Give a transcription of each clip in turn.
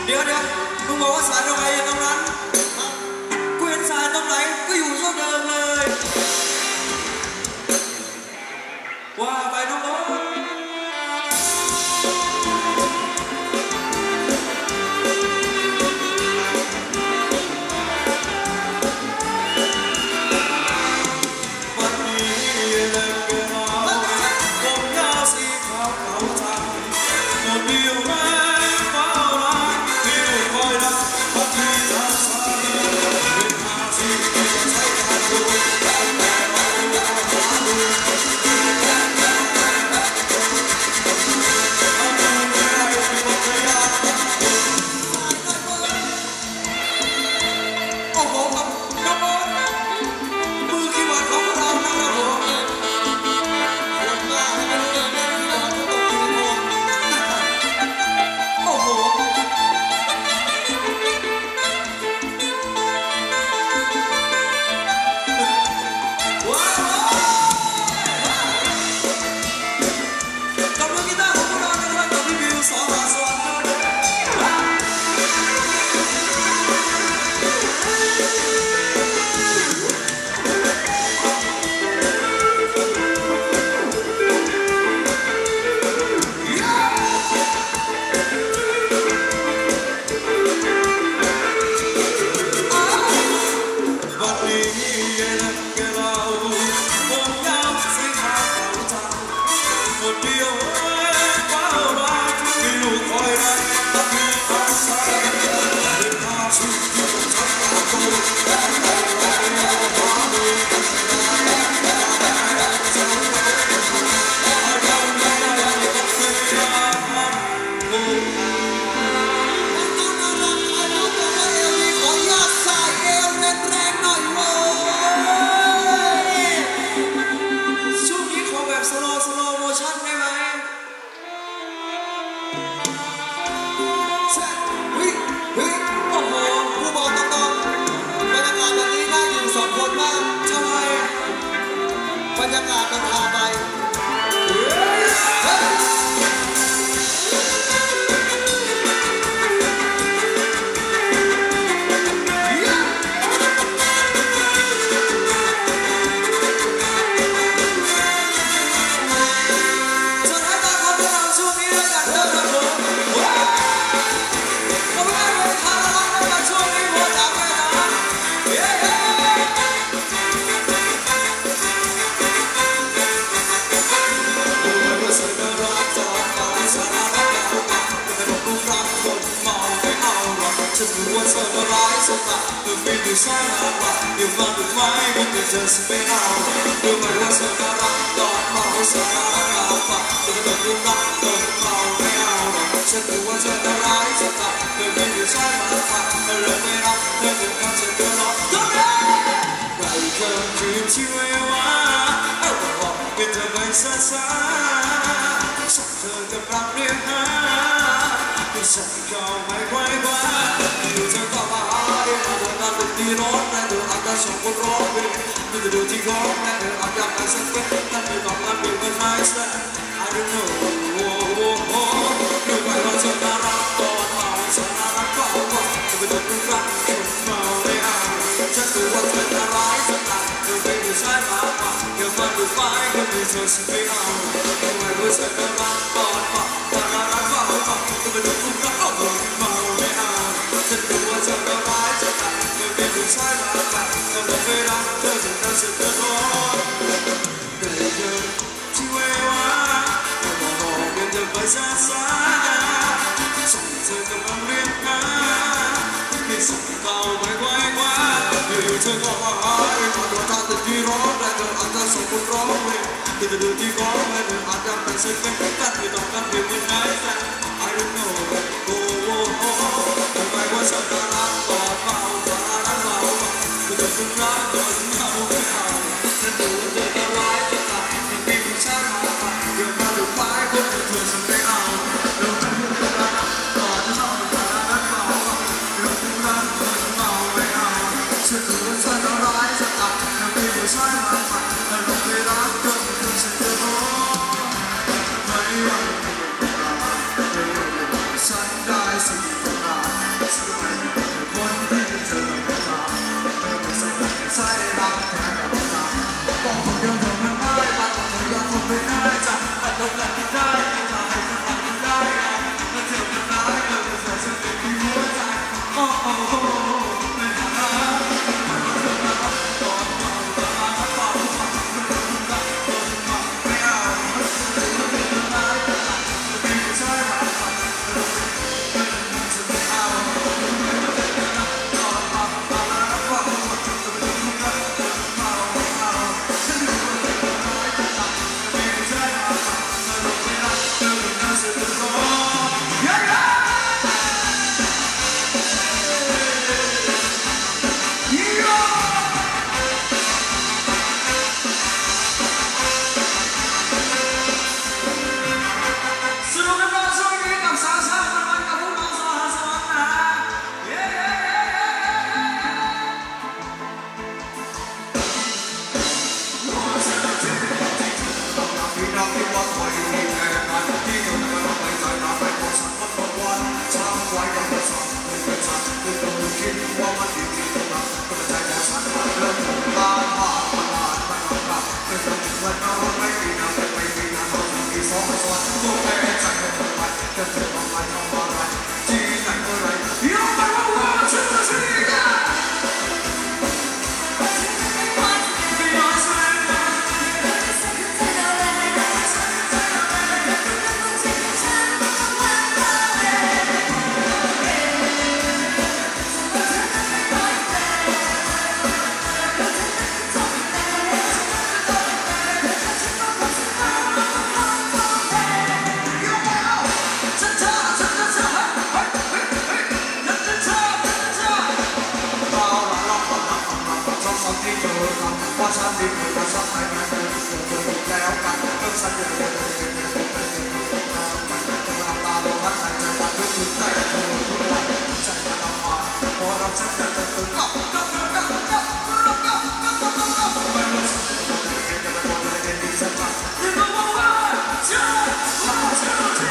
เดี๋ยวมึงบอกว่าสายตรงไหนอยู่ตรงนั้นกูเห็นสายตรงไหนก็อยู่เท่าเดิมเลยว่าไปน้องบอลบรรยากาศมันพาไปว่าเธอมาร้ายสักหน่อยเธอเป็นผู้ชายน่ารักอยู่มาดูไหมก็ไม่เจอสักไม่เอาดูไหมว่าเธอน่ารักตอนเมาเธอน่ารักเอาปะเธอเป็นผู้รักตอนเมาไม่เอาหรอกฉันรู้ว่าเธอน่าร้ายสักหน่อยเธอเป็นผู้ชายน่ารักเธอเริ่มไม่รักเธอเป็นคนฉันก็ร้องทำไมใครเธอคืนที่เววาเอาบอกเป็นเธอไปซะฉันเธอกำลังเรียกหาฉันก็ไม่ไหวว่าอยู่เธอก็มาหาเองมาวันนั้นเป็นที่ร้อนแต่เธออาจจะส่งคนร้องเพลงดูจะดูที่ร้องแต่เธออาจจะไม่สังเกตแต่เธอต้องมาเป็นคนไม่แซ่ I don't know ดูไปว่าเธอน่ารักตอนเมาฉันน่ารักก็ว่าจะเป็นคนรักคนเมาไม่เอาฉันรู้ว่าเธอน่าร้ายสักหน่อยเธอเป็นผู้ชายมากกว่าเดี๋ยวมาดูไฟก็มีเธอฉันไม่เอาดูไปว่าเธอน่ารักตอนเมาฉันน่ารักก็ว่าจะเป็นคนรักเมาไม่เอาฉันรู้ว่าเธอน่าร้ายสักหน่อยเธอเป็นผู้ชายมากกว่าเธอไม่รักเธอจะต้องเสียเธอร้อนแต่เธอที่เววาบอกเป็นเธอไปซะฉันเธอกำลังเรียกหาที่สักเก่าไม่ไหวกว่าอยู่เธอก็มาหาเองมาโดนท่าติดที่ร้องแต่เธออาจจะส่งคนร้องเพลงที่จะดูที่ร้องและเธออาจจะเป็นสิ่งเป็นกันที่ต้องการเป็นยังไงแต่ I don't know ทำไมว่าฉันน่ารักตอนเมาฉันน่ารักเมาคือเธอเป็นรักตอนเมาไม่เอาฉันดูเธอน่าร้ายจะตัดยังมีผู้ชายมาเดี๋ยวมาดูไฟคนที่เธอฉันไม่เอาเดี๋ยวมาดูเธอรักตอนเมาฉันน่ารักเมาเดี๋ยวเป็นรักตอนเมาไม่เอาฉันดูว่าฉันน่าร้ายจะตัดยังมีผู้ชายมาแต่เราไม่รักเธอฉันจะร้องไม่อยากฉันได้เพราะฉันมีคนมาชอบให้มันเป็นส่วนตัวแล้วกันต้องฉันจะเป็นน้ำตาลงพัดหายใจตามทุกคืนได้ทุกวันใจมันเอามาพอเราฉันจะตื่นก็ไม่รู้สึกจะเป็นคนไม่ได้ดีสักครั้งยิ่งกว่าว่าจะพาเธอที่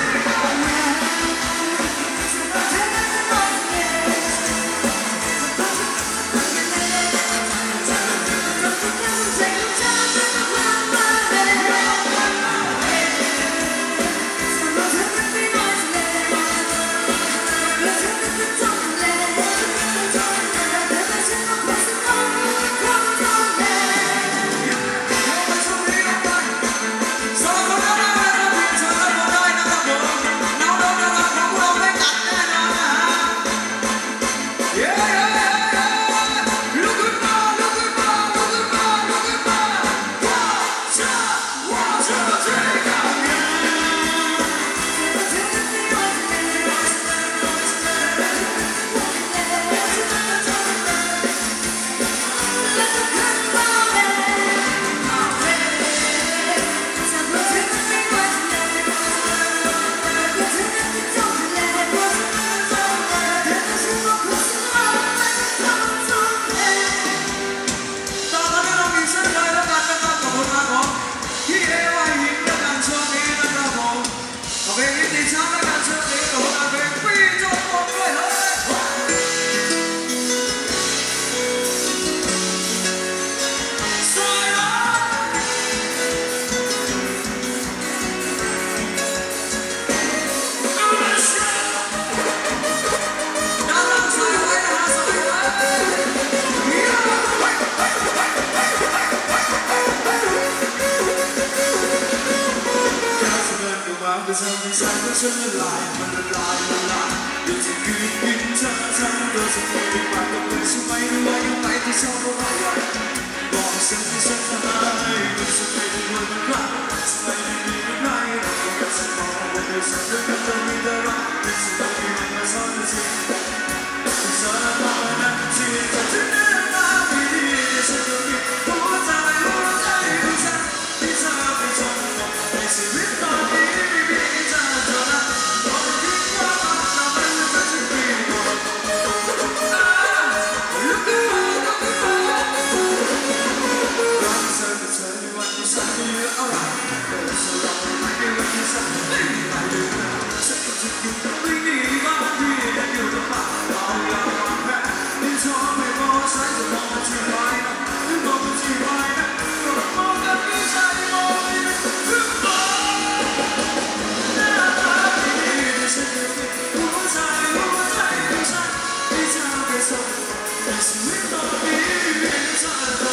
ฉันละลายมันละลายอยู่ที่คืนกินเธอทำโดยสักทีไม่มากับเลยใช่ไหมหรือว่ายังไงที่ชอบเราไว้บอกฉันที่ฉันทำให้รู้สึกไม่ดีวันมันรักทำไมไม่มีใครเราก็จะมองว่าเธอฉันด้วยกันจะมีแต่รักไม่ใช่ต้องมีมันมาซ่อนจริงฉันมองนั้นที่จะถึงเนื้อมาไม่ดีฉันก็คิดหัวใจของฉันที่เธอไปจนหมดในชีวิตตอนนี้ไม่มีเธอเท่านั้นบอกทิ้งว่าเราไม่จะถึงปีหมดลุกขึ้นมารักเธอกับเธอในวันที่ฉันไม่เหลืออะไรเดินสลับไปในวันที่ฉันไม่มีอะไรเหลือฉันก็จะอยู่ตรงนี้บ้านที่ยังอยู่ตรงป่าเราอยากวางแผนที่ชอบไม่พอฉันจะมองมาที่ไรนะมองมาที่ไรนะก็มองกันที่ใจมองไม่ได้ถึงมองหน้าตาดีที่ฉันจะเป็นหัวใจของฉันที่เธอไปส่งในชีวิตตอนนี้มีเธอ